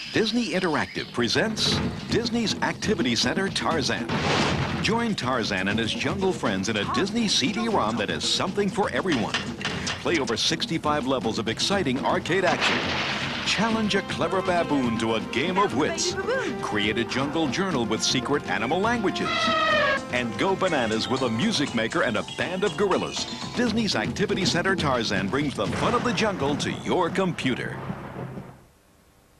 Disney Interactive presents Disney's Activity Center Tarzan. Join Tarzan and his jungle friends in a Disney CD-ROM that has something for everyone. Play over 65 levels of exciting arcade action. Challenge a clever baboon to a game of wits. Create a jungle journal with secret animal languages. And go bananas with a music maker and a band of gorillas. Disney's Activity Center Tarzan brings the fun of the jungle to your computer.